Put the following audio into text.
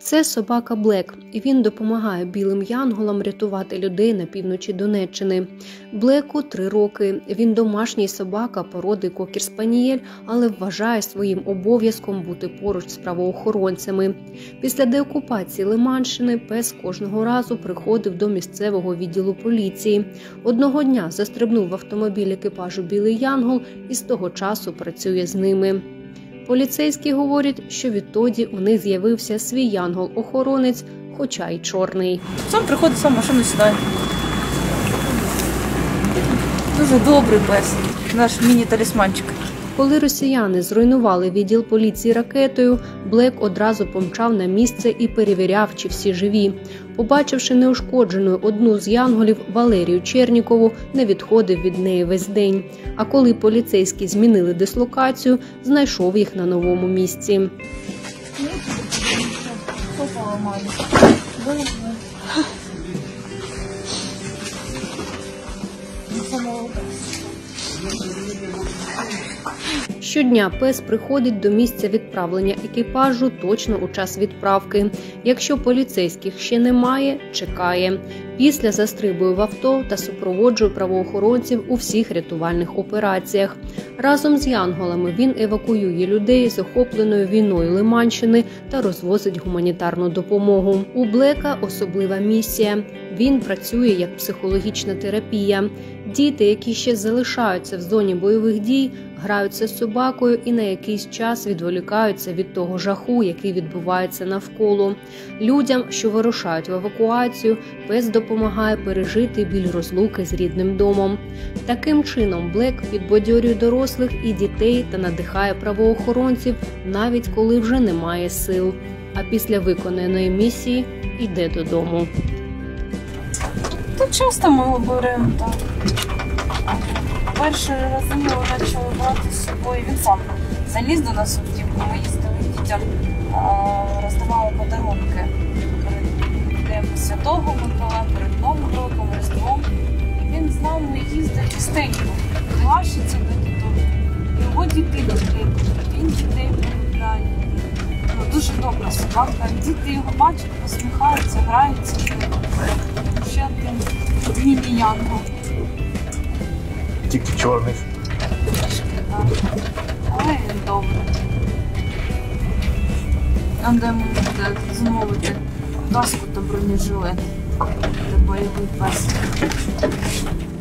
Це собака Блек, і він допомагає білим янголам рятувати людей на півночі Донеччини. Блеку 3 роки. Він домашній собака породи кокер-спанієль, але вважає своїм обов'язком бути поруч з правоохоронцями. Після деокупації Лиманщини пес кожного разу приходив до місцевого відділу поліції. Одного дня застрибнув в автомобіль екіпажу «Білий янгол» і з того часу працює з ними. Поліцейські говорять, що відтоді у них з'явився свій янгол-охоронець, хоча й чорний. Сам приходить, сам в машину сідає. Дуже добрий пес, наш міні-талісманчик. Коли росіяни зруйнували відділ поліції ракетою, Блек одразу помчав на місце і перевіряв, чи всі живі. Побачивши неушкодженою одну з янголів, Валерію Чернікову, не відходив від неї весь день. А коли поліцейські змінили дислокацію, знайшов їх на новому місці. Щодня пес приходить до місця відправлення екіпажу точно у час відправки. Якщо поліцейських ще немає, чекає. Після застрибує в авто та супроводжує правоохоронців у всіх рятувальних операціях. Разом з янголами він евакуює людей з охопленою війною Лиманщини та розвозить гуманітарну допомогу. У Блека особлива місія. Він працює як психологічна терапія. Діти, які ще залишаються в зоні бойових дій, граються з собакою і на якийсь час відволікаються від того жаху, який відбувається навколо. Людям, що вирушають в евакуацію, пес допомагає пережити біль розлуки з рідним домом. Таким чином Блек підбадьорює дорослих і дітей та надихає правоохоронців, навіть коли вже немає сил. А після виконаної місії йде додому. Тут часто ми його беремо, так. Перші рази ми його почали брати з собою. Він сам заліз до нас в дім. Ми їздили дітям, роздавали подарунки перед Святого Миколая, перед Новим роком, Різдвом. І він з нами їздить частенько, глашиться додому. Його діти люблять, він дітей полюбляє. Дуже добра собака. Діти його бачать, посміхаються, граються. Ще один міні-янгол. Тільки чорний. Але він добрий. Там, де ми замовити каску та бронежилет. Це бойовий пес.